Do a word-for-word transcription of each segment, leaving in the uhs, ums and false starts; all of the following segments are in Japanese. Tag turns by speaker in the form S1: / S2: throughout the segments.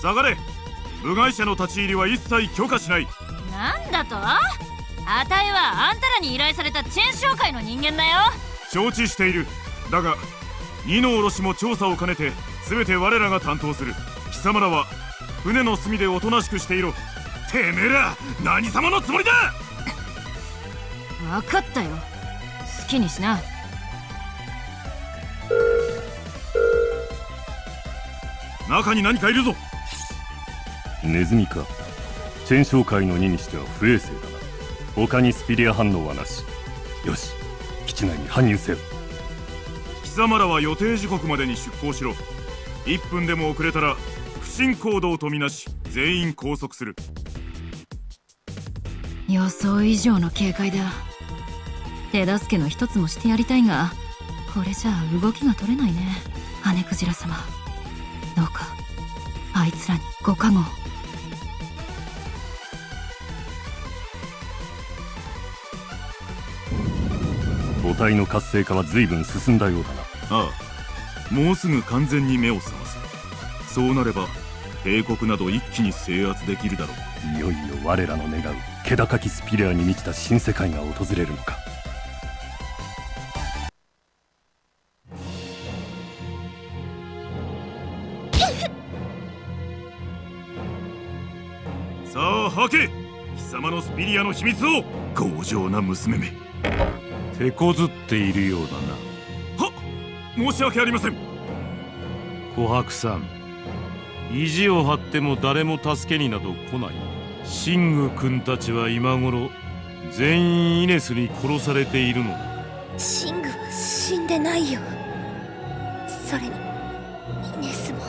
S1: 下がれ。部外者の立ち入りは一切許可しない。
S2: なんだと？あたいはあんたらに依頼されたチェン商会の人間だよ。
S1: 承知している。だが二の卸も調査を兼ねて全て我らが担当する。貴様らは船の隅でおとなしくしていろ。てめえら何様のつもりだ。
S2: 分かったよ、好きにしな。
S1: 中に何かいるぞ。
S3: ネズミか。チェン商会の荷にしては不衛生だな。他にスピリア反応はなし。よし、基地内に搬入せよ。
S1: 貴様らは予定時刻までに出港しろ。いっぷんでも遅れたら不審行動とみなし全員拘束する。
S2: 予想以上の警戒だ。手助けの一つもしてやりたいが、これじゃあ動きが取れないね。羽クジラ様、どうかあいつらにご加護を。
S3: 母体の活性化は随分進んだようだな。
S1: ああ、もうすぐ完全に目を覚ます。そうなれば帝国など一気に制圧できるだろう。
S3: いよいよ我らの願う気高きスピリアに満ちた新世界が訪れるのか。
S1: さあ吐け、貴様のスピリアの秘密を。強情な娘め。
S4: 手こずっているようだな。
S1: はっ、申し訳ありません。
S4: 琥珀さん、意地を張っても誰も助けになど来ない。シング君たちは今頃全員イネスに殺されているのだ。
S5: シングは死んでないよ。それにイネスも。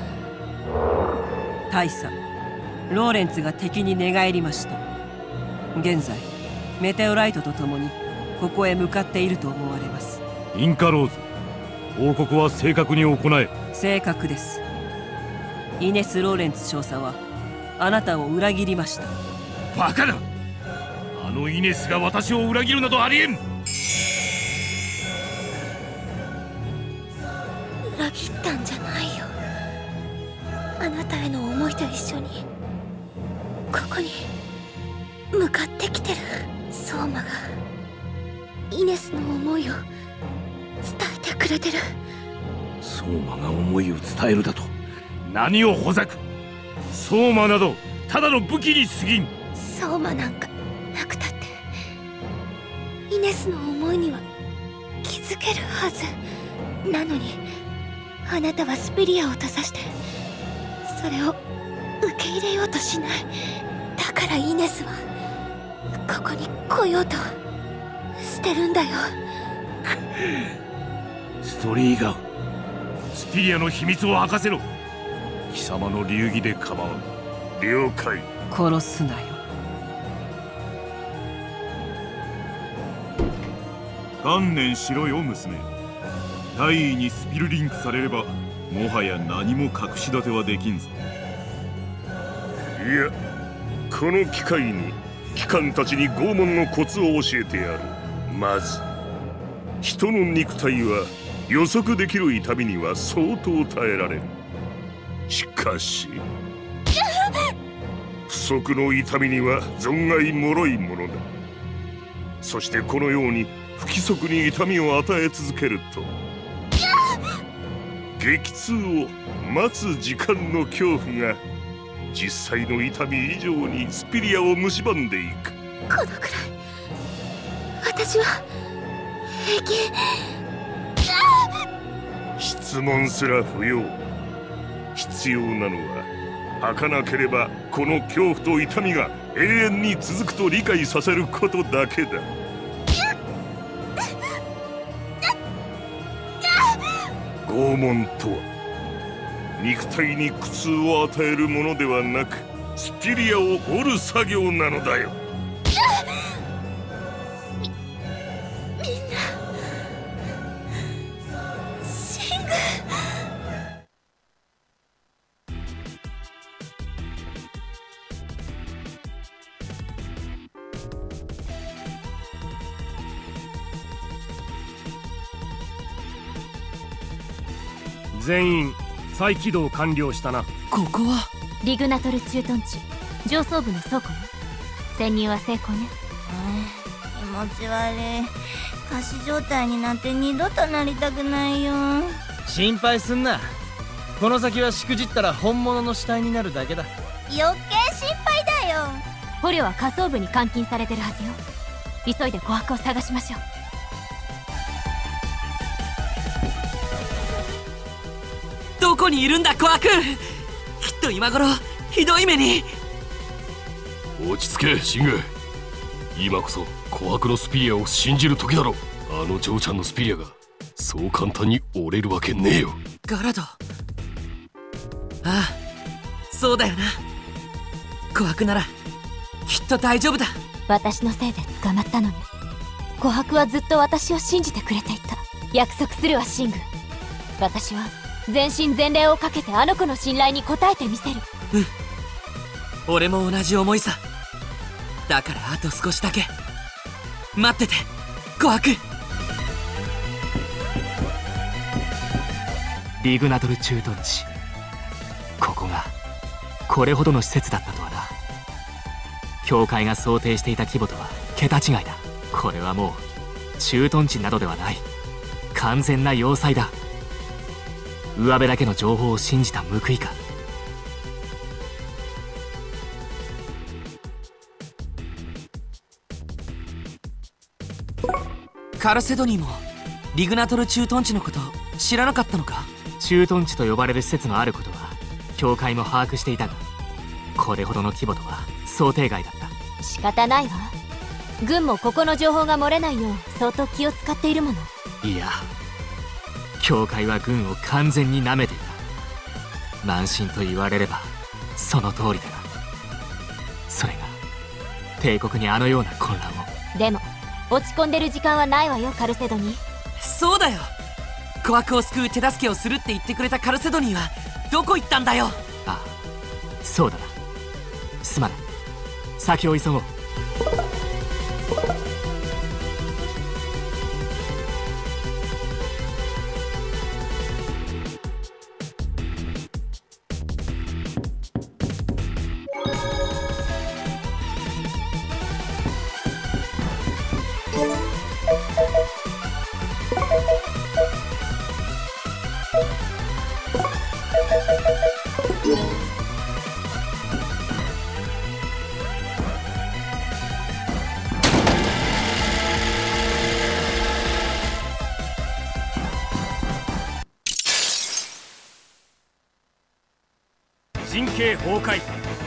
S6: 大佐、ローレンツが敵に寝返りました。現在メテオライトと共にここへ向かっていると思われます。
S4: インカローズ、報告は正確に行え。
S6: 正確です。イネス・ローレンツ少佐はあなたを裏切りました。
S4: バカだ。あのイネスが私を裏切るなどありえん。
S5: 裏切ったんじゃないよ。あなたへの思いと一緒にここに向かってきてる相馬がイネスの思いを伝えてくれてる。
S4: 相馬が思いを伝えるだと？何をほざく。相馬などただの武器に過ぎん。
S5: 相馬なんかなくたってイネスの思いには気づけるはずなのに、あなたはスピリアを閉ざしてそれを受け入れようとしない。だからイネスはここに来ようとしてるんだよ。
S4: ストリーガン、スピリアの秘密を明かせろ。貴様の流儀で構わん。了解。
S6: 殺すなよ。
S1: 観念しろよ娘。大尉にスピルリンクされればもはや何も隠し立てはできんぞ。
S7: いや、この機会に機関たちに拷問のコツを教えてやる。まず人の肉体は予測できる痛みには相当耐えられる。しかし不測の痛みには存外脆いものだ。そしてこのように不規則に痛みを与え続けると激痛を待つ時間の恐怖が実際の痛み以上にスピリアを蝕んでいく。
S5: このくらい私は平気。
S7: 質問すら不要。必要なのは儚ければこの恐怖と痛みが永遠に続くと理解させることだけだ。拷問とは肉体に苦痛を与えるものではなくスピリアを折る作業なのだよ。
S5: み、みんなシング。
S8: 全員再起動完了したな。
S6: ここは
S5: リグナトル駐屯地上層部の倉庫よ。潜入は成功ね。
S8: 気持ち悪い。仮死状態になんて二度となりたくないよ。
S9: 心配すんな。この先はしくじったら本物の死体になるだけだ。
S8: 余計心配だよ。
S5: 捕虜は下層部に監禁されてるはずよ。急いで琥珀を探しましょう。
S10: どこにいるんだ琥珀。きっと今頃ひどい目に。
S11: 落ち着けシング。今こそ琥珀のスピリアを信じる時だろう。あのジョーちゃんのスピリアがそう簡単に折れるわけねえよ。
S10: ガラド。ああ、そうだよな。琥珀ならきっと大丈夫だ。
S5: 私のせいで捕まったのに琥珀はずっと私を信じてくれていた。約束するわシング。私は全身全霊をかけてあの子の信頼に応えてみせる。
S10: うん、俺も同じ思いさ。だからあと少しだけ待ってて琥珀。リグナトル駐屯地、ここがこれほどの施設だったとはな。教会が想定していた規模とは桁違いだ。これはもう駐屯地などではない、完全な要塞だ。上辺だけの情報を信じた報いか。カルセドニーもリグナトル駐屯地のこと知らなかったのか。駐屯地と呼ばれる施設のあることは教会も把握していたが、これほどの規模とは想定外だった。
S5: 仕方ないわ。軍もここの情報が漏れないよう相当気を使っているもの。
S10: いや、教会は軍を完全に舐めていた。慢心と言われればその通りだが、それが帝国にあのような混乱を。
S5: でも落ち込んでる時間はないわよカルセドニー。
S10: そうだよ。琥珀を救う手助けをするって言ってくれたカルセドニーはどこ行ったんだよ。ああ、そうだな。すまない。先を急ごう。
S3: 神経崩壊。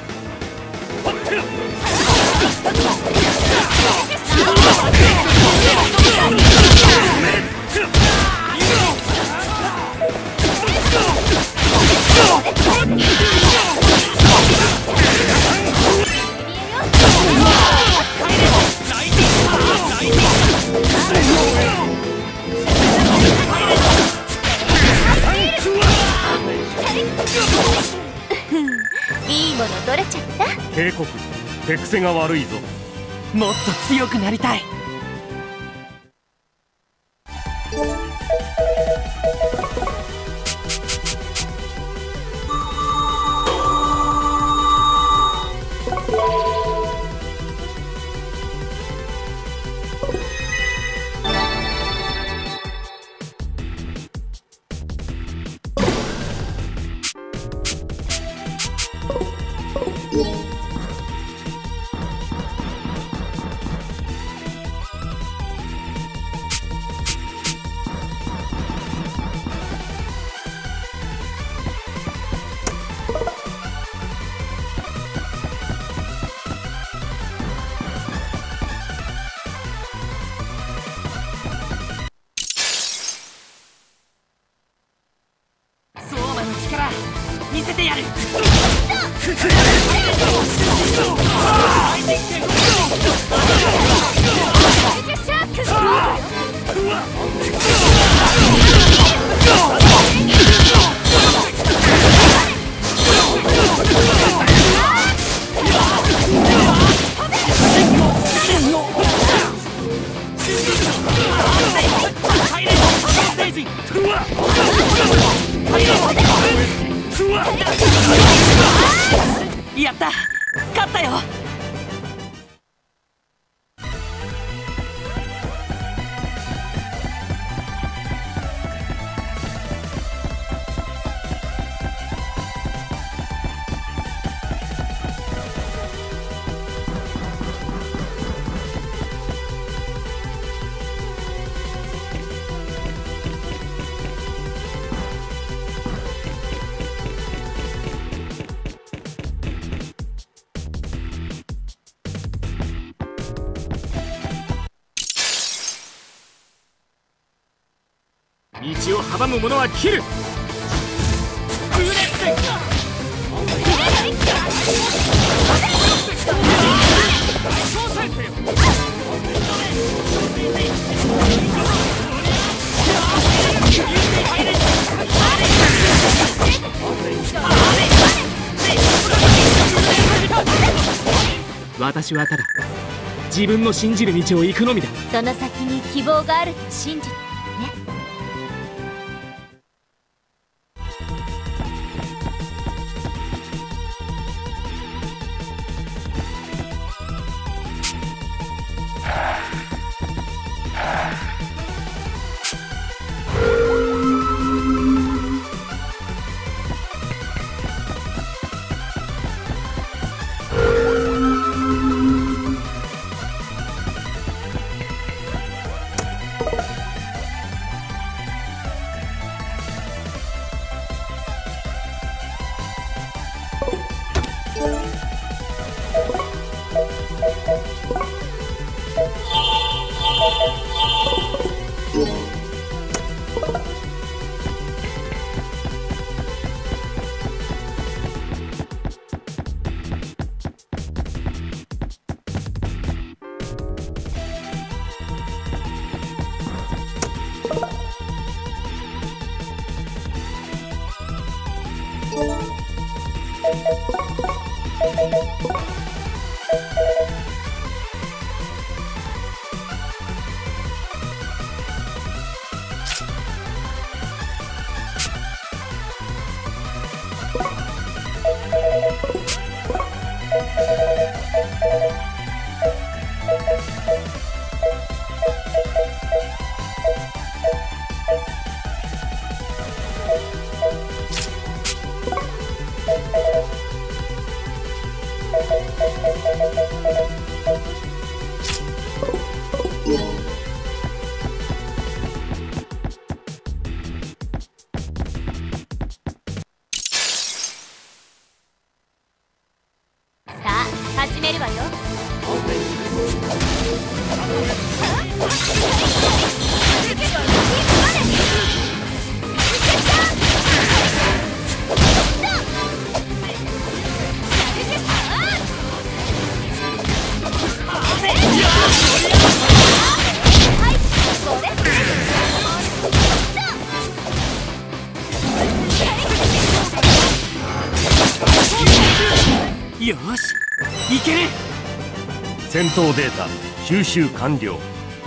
S5: いいもの取れちゃった。
S3: 警告、手癖が悪いぞ。
S10: もっと強くなりたい。見せてやる。
S5: うわっ
S10: 道を阻む者は切る。私はただ自分の信じる道を行くのみだ。
S5: その先に希望があると信じてね。始めるわよ。
S10: よし、いける。
S3: 戦闘データ収集完了。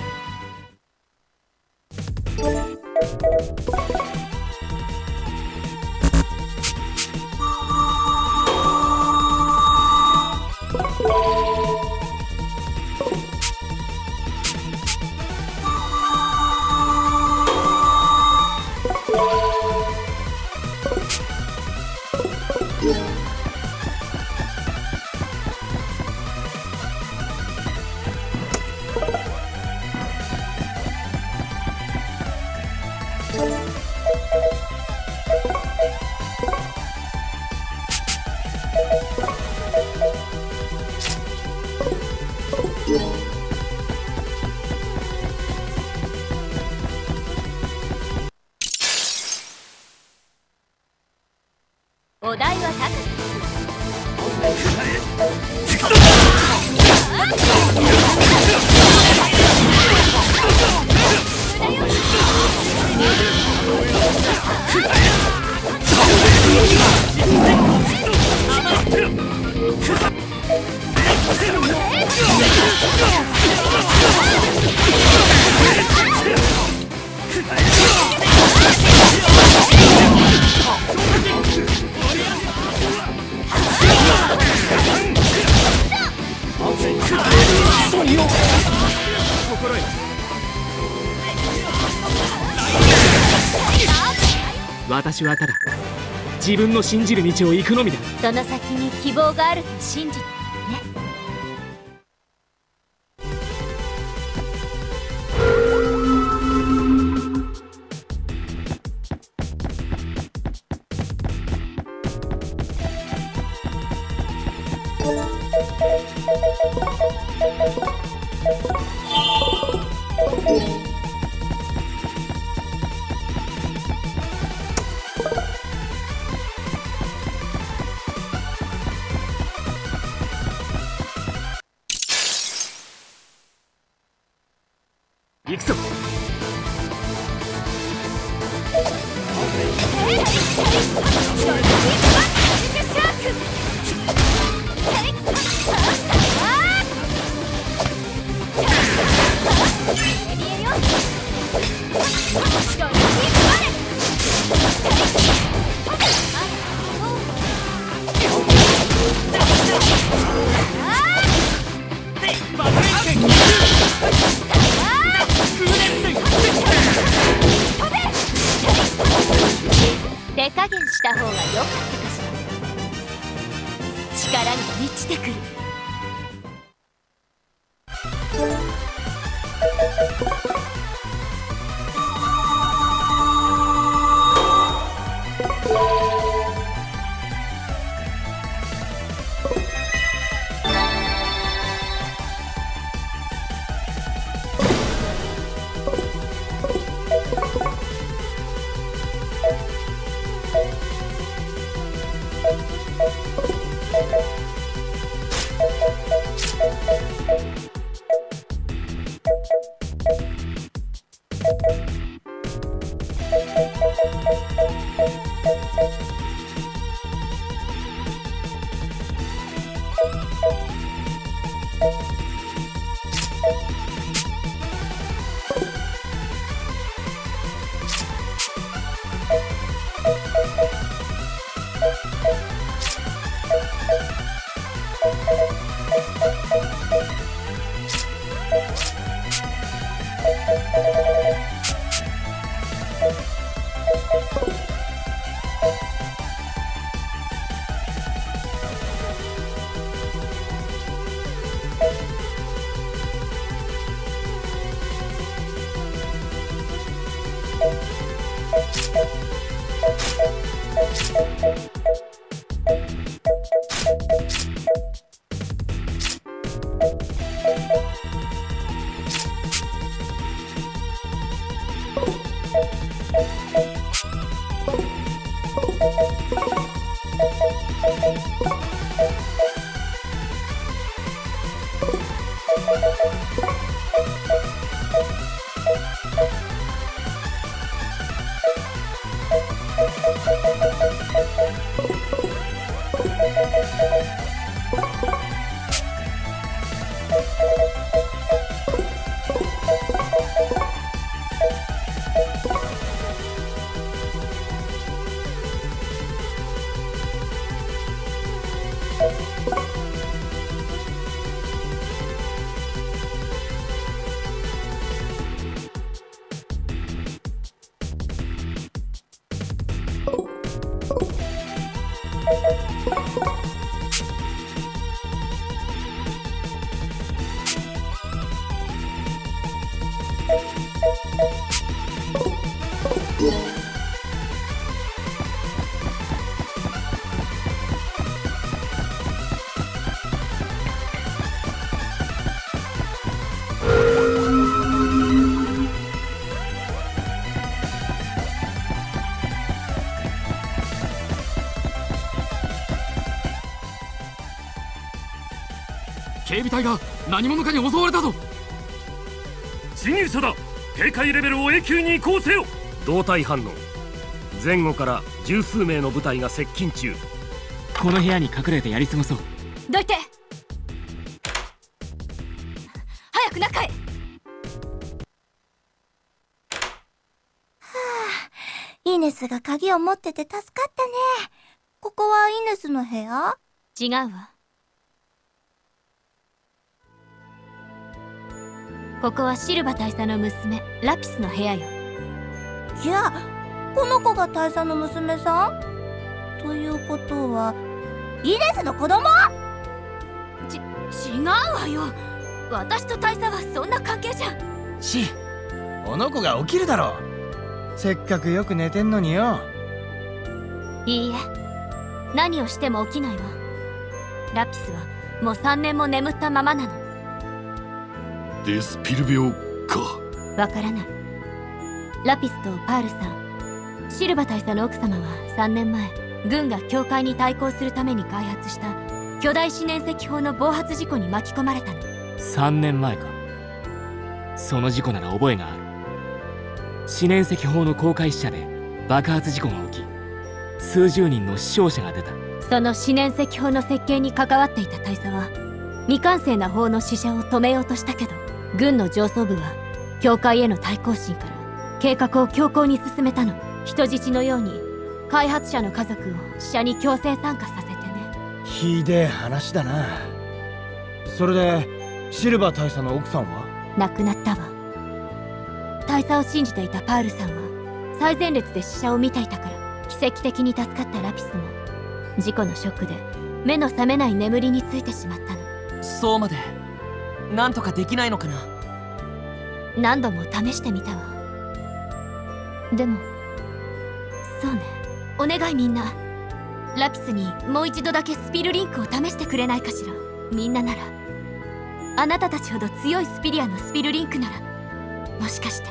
S5: お題は高く。
S10: 私はただ自分の信じる道を行くのみだ。
S5: その先に希望があると信じてね。
S10: 行くぞ。
S5: 手加減した方が良かったかしら。力が満ちてくる。
S10: 警備隊が何者かに襲われたぞ。
S3: 侵入者だ。警戒レベルを永久に移行せよ。
S12: 動体反応。前後から十数名の部隊が接近中。
S10: この部屋に隠れてやり過ごそう。
S5: どいて。早く中へ。は
S8: あ、イネスが鍵を持ってて助かったね。ここはイネスの部屋？
S5: 違うわ。ここはシルバ大佐の娘ラピスの部屋よ。
S8: じゃあこの子が大佐の娘さん？ということはイネスの子供？
S5: ち、違うわよ。私と大佐はそんな関係じゃ。
S9: し、この子が起きるだろう。せっかくよく寝てんのによ。
S5: いいえ、何をしても起きないわ。ラピスはもうさんねんも眠ったままなの。
S11: デスピル病か。
S5: わからない。ラピスとパールさん、シルバ大佐の奥様はさんねんまえ軍が教会に対抗するために開発した巨大四年石砲の暴発事故に巻き込まれたの。
S10: さんねんまえか。 その事故なら覚えがある。四年石砲の公開死者で爆発事故が起き、数十人の死傷者が出た。
S13: その四年石砲の設計に関わっていた大佐は未完成な砲の試射を止めようとしたけど、軍の上層部は教会への対抗心から計画を強行に進めたの。人質のように開発者の家族を試射に強制参加させてね。
S9: ひでえ話だな。それでシルバー大佐の奥さんは
S13: 亡くなったわ。大佐を信じていたパールさんは最前列で試射を見ていたから、奇跡的に助かったラピスも事故のショックで目の覚めない眠りについてしまったの。
S10: そうまでなんとかできないのかな。
S13: 何度も試してみたわ。でもそうね、お願いみんな、ラピスにもう一度だけスピルリンクを試してくれないかしら。みんななら、あなたたちほど強いスピリアのスピルリンクなら、もしかして。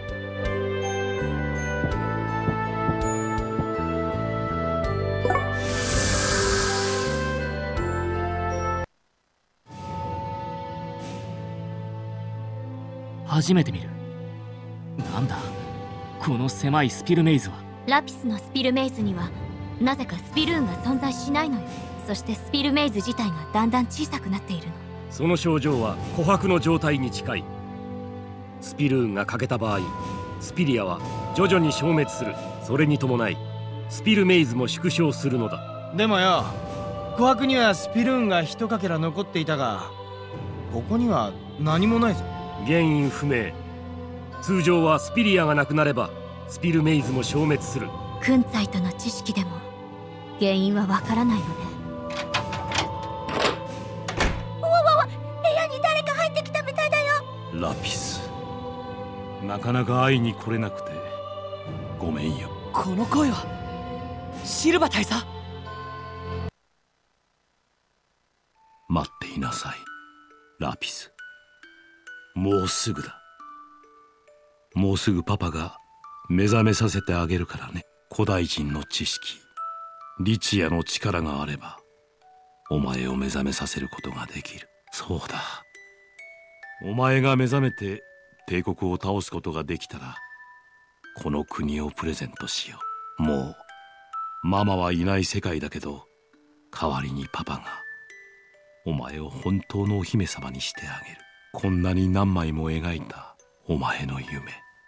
S10: 初めて見る。なんだこの狭いスピルメイズは。
S13: ラピスのスピルメイズにはなぜかスピルーンが存在しないのよ。そしてスピルメイズ自体がだんだん小さくなっているの。
S12: その症状は琥珀の状態に近い。スピルーンが欠けた場合、スピリアは徐々に消滅する。それに伴いスピルメイズも縮小するのだ。
S9: でもよ、琥珀にはスピルーンが一かけら残っていたが、ここには何もないぞ。
S12: 原因不明。通常はスピリアがなくなればスピルメイズも消滅する。
S13: クンツァイとの知識でも原因はわからないのね。
S8: わわわ、部屋に誰か入ってきたみたいだよ。
S4: ラピス、なかなか会いに来れなくてごめんよ。
S10: この声はシルバ大佐。
S4: 待っていなさいラピス、もうすぐだ。もうすぐパパが目覚めさせてあげるからね。古代人の知識、リチアの力があればお前を目覚めさせることができる。そうだ、お前が目覚めて帝国を倒すことができたらこの国をプレゼントしよう。もうママはいない世界だけど、代わりにパパがお前を本当のお姫様にしてあげる。こんなに何枚も描いたお前の夢、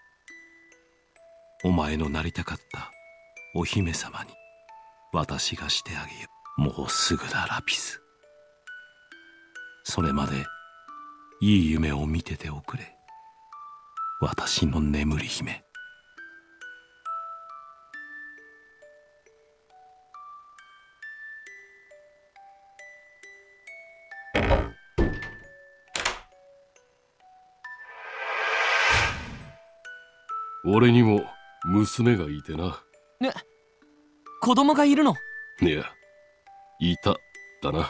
S4: お前のなりたかったお姫様に私がしてあげよう。もうすぐだラピス。それまでいい夢を見てておくれ、私の眠り姫。
S11: 俺にも娘がいてな。
S10: ね、子供がいるの？
S11: いや、いただな。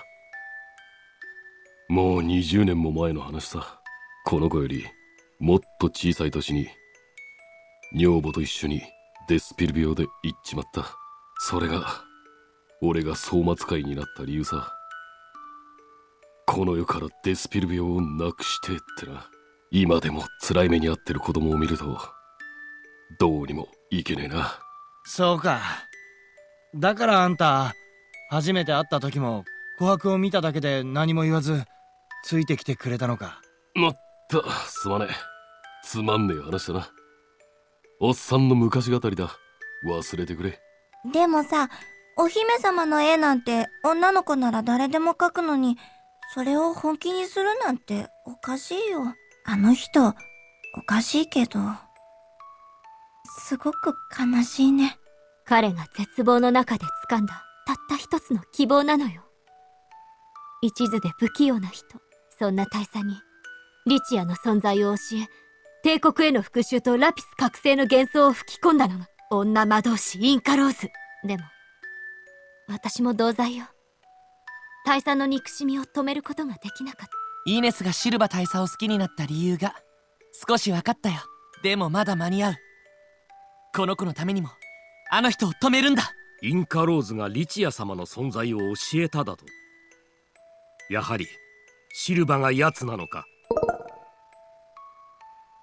S11: もうにじゅうねんも前の話さ。この子よりもっと小さい年に女房と一緒にデスピル病で行っちまった。それが俺が総末会になった理由さ。この世からデスピル病をなくしてってな。今でも辛い目に遭ってる子供を見るとどうにもいけねえな。
S9: そうか。だからあんた初めて会った時も琥珀を見ただけで何も言わずついてきてくれたのか。
S11: まったすまねえ。つまんねえ話だな。おっさんの昔語りだ。忘れてくれ。
S8: でもさ、お姫様の絵なんて女の子なら誰でも描くのに、それを本気にするなんておかしいよ。あの人おかしいけどすごく悲しいね。
S13: 彼が絶望の中で掴んだたった一つの希望なのよ。一途で不器用な人、そんな大佐にリチアの存在を教え、帝国への復讐とラピス覚醒の幻想を吹き込んだのが女魔導士インカローズ。でも私も同罪よ。大佐の憎しみを止めることができなかった。
S10: イネスがシルバ大佐を好きになった理由が少し分かったよ。でもまだ間に合う。この子のためにもあの人を止めるんだ。
S12: インカローズがリチア様の存在を教えただと。やはりシルバが奴なのか。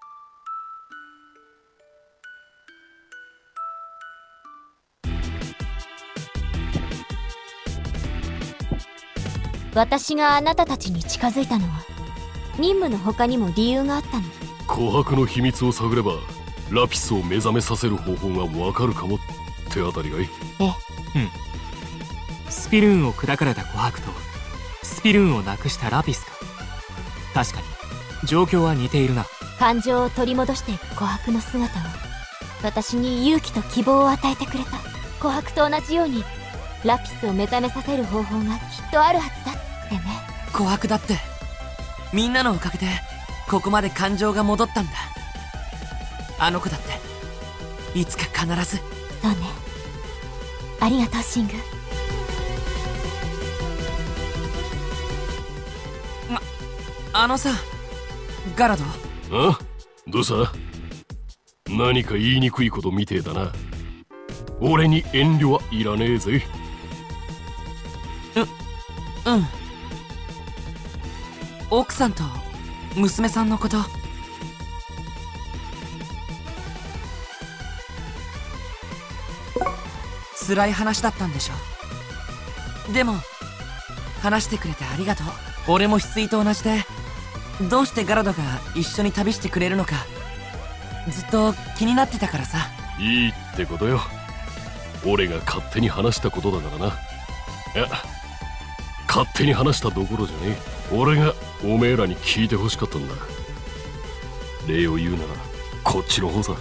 S13: 私があなたたちに近づいたのは任務の他にも理由があったの。
S11: 琥珀の秘密を探ればラピスを目覚めさせる方法がわかるかもってあたりがいい。
S13: ええ、
S10: うん。スピルーンを砕かれた琥珀とスピルーンをなくしたラピスか。確かに状況は似ているな。
S13: 感情を取り戻していく琥珀の姿は私に勇気と希望を与えてくれた。琥珀と同じようにラピスを目覚めさせる方法がきっとあるはずだってね。
S14: 琥珀だってみんなのおかげでここまで感情が戻ったんだ。あの子だっていつか必ず。
S13: そうね、ありがとうシング。
S14: あのさ、ガラド。
S11: あ？どうした？何か言いにくいことみてえだな。俺に遠慮はいらねえぜ。
S14: う、うん。奥さんと娘さんのこと。辛い話だったんでしょ。でも話してくれてありがとう。俺も翡翠と同じでどうしてガラドが一緒に旅してくれるのかずっと気になってたからさ。
S11: いいってことよ。俺が勝手に話したことだからな。いや、勝手に話したどころじゃねえ。俺がおめえらに聞いてほしかったんだ。礼を言うならこっちの方さ。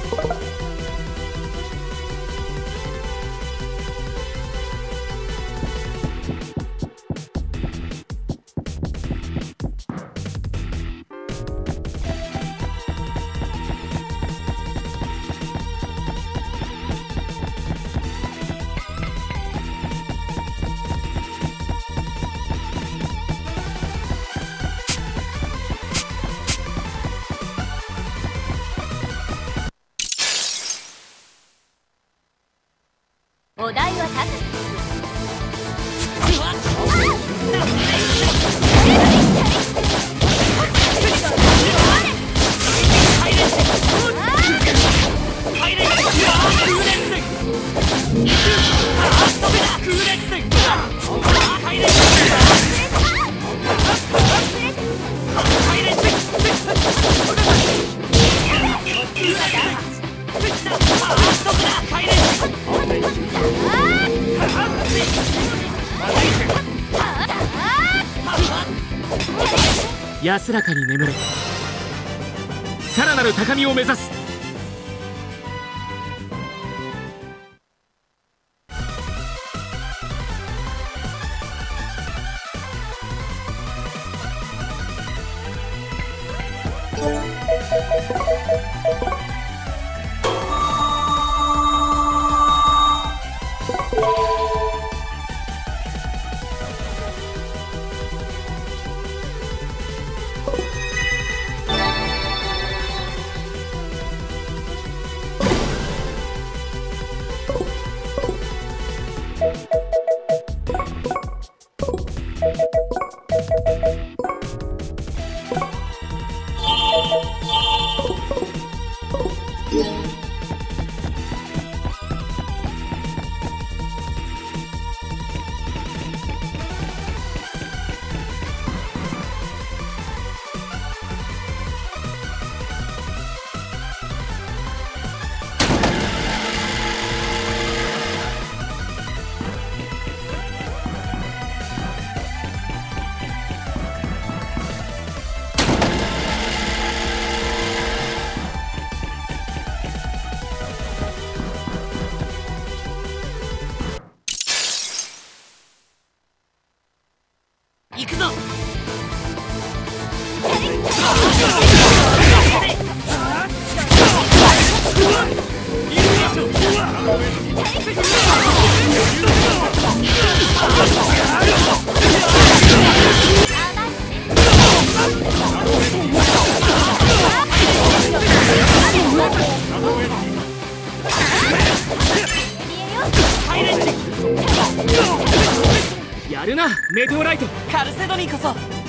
S13: お題は高く。
S10: 安らかに眠れ。さらなる高みを目指す。
S14: 行くぞ。
S10: やるなメテオライト。
S14: カルセドニーこそ